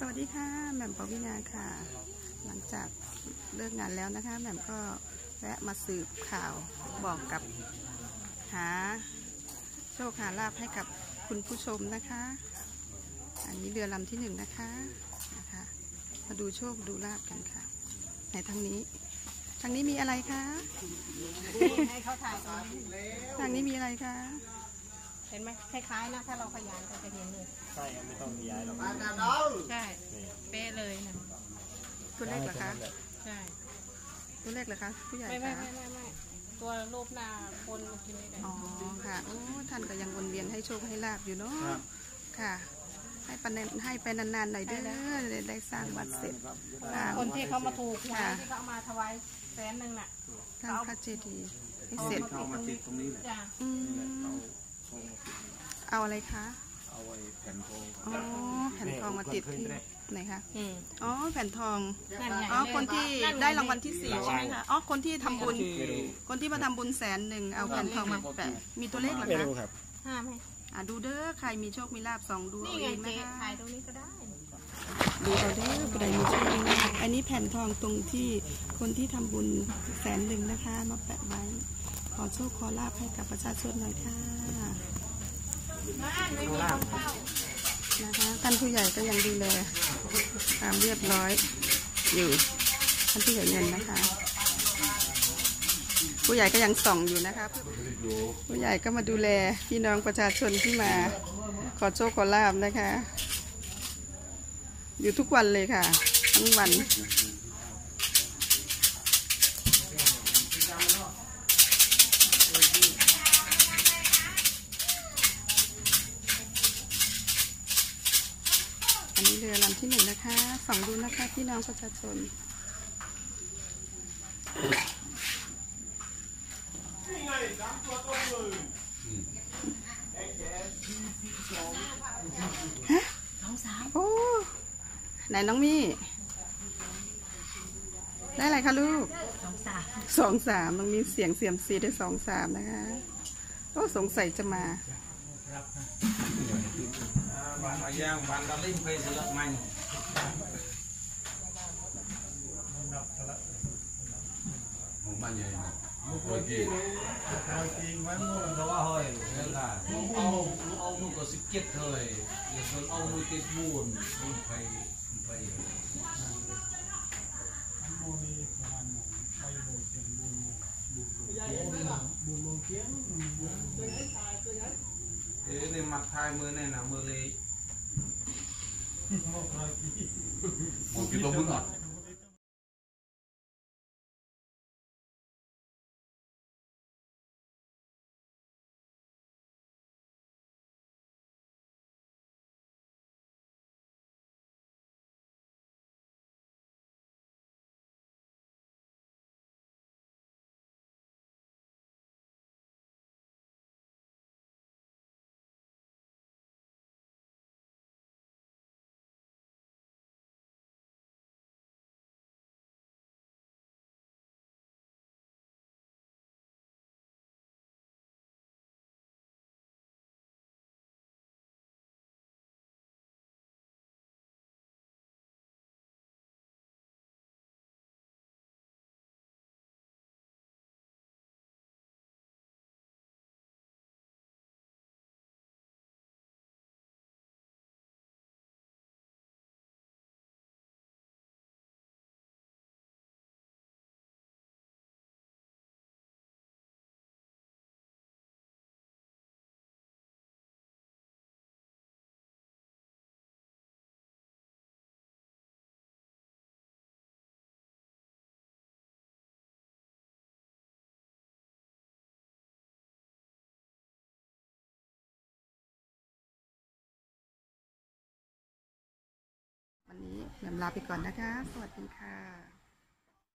วัสดีค่ะแหม่มปวินาค่ะหลังจากเลิกงานแล้วนะคะแหม่มก็แวะมาสืบข่าวบอกกับหาโชคหาลาภให้กับคุณผู้ชมนะคะอันนี้เรือลำที่1นะคะมาดูโชคดูลาภกันค่ะในทางนี้มีอะไรคะให้เขาถ่ายตรงนี้ทางนี้มีอะไรคะเห็นไหมคล้ายๆนะถ้าเราขยายก็จะเห็นเลยใช่ไม่ต้องขยายหรอกใช่เป๊ะเลยนะตัวเลขเหรอคะใช่ตัวเลขเหรอคะผู้ใหญ่ไม่ตัวรูปหน้าคนกินได้อ๋อค่ะโอ้ท่านก็ยังวนเวียนให้โชคให้ลาภอยู่เนาะค่ะให้ไปนานๆหน่อยเด้อได้สร้างวัดเสร็จคนที่เขามาถูกที่เขามาถวาย100,000น่ะสร้างพระเจดีย์ให้เสร็จเอามาติดตรงนี้แหละเอาอะไรคะเอาไว้แผ่นทองอ๋อแผ่นทองมาติดที่ไหนคะอ๋อแผ่นทองอ๋อคนที่ได้รางวัลที่4ใช่ไหมคะอ๋อคนที่ทำบุญคนที่มาทำบุญ100,000เอาแผ่นทองมาแปะมีตัวเลขหรือคะ 5ไหมดูเด้อใครมีโชคมีลาภ2ดูเอาเองนะคะถ่ายตรงนี้ก็ได้ดูเอาเด้อผู้ใดมีโชคมีลาภอันนี้แผ่นทองตรงที่คนที่ทำบุญ100,000นะคะมาแปะไว้ขอโชคขอลาภให้กับประชาชนหน่อยค่ะนะคะท่านผู้ใหญ่ก็ยังดูแลตามเรียบร้อยอยู่ท่านผู้ใหญ่เงินนะคะผู้ใหญ่ก็ยังส่องอยู่นะคะผู้ใหญ่ก็มาดูแลพี่น้องประชาชนที่มาขอโชคขอลาภนะคะอยู่ทุกวันเลยค่ะทั้งวันอันนี้เรือลำที่1นะคะส่องดูนะคะพี่น้องประชาชนโอ้ไหนน้องมี่ได้อะไรคะลูก23น้องมีเสียงเสียมซีได้23นะคะโอ้สงสัยจะมาบ้านย่างบ้านตะลิ่งไปสลับมันบ้านใหญ่โอเคมันเพราะว่าเฮ้ยนี่ล่ะเอามือก็สิเก็ตเลยแล้วเอามือติดบูนไปนี่มัดทายมือเนี่ยนะมือเล็กมือกี่ตัวมึงอ่ะวันนี้แหม่มลาไปก่อนนะคะสวัสดีค่ะ